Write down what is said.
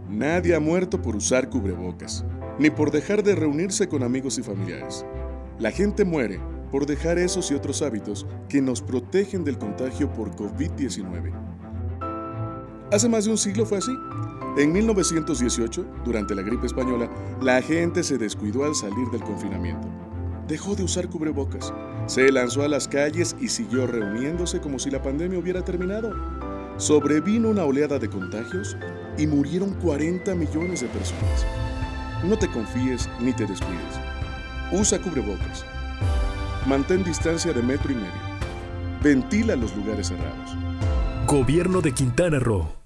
Nadie ha muerto por usar cubrebocas, ni por dejar de reunirse con amigos y familiares. La gente muere por dejar esos y otros hábitos que nos protegen del contagio por COVID-19. Hace más de un siglo fue así. En 1918, durante la gripe española, la gente se descuidó al salir del confinamiento. Dejó de usar cubrebocas, se lanzó a las calles y siguió reuniéndose como si la pandemia hubiera terminado. Sobrevino una oleada de contagios y murieron 40 millones de personas. No te confíes ni te descuides. Usa cubrebocas. Mantén distancia de 1,5 metros. Ventila los lugares cerrados. Gobierno de Quintana Roo.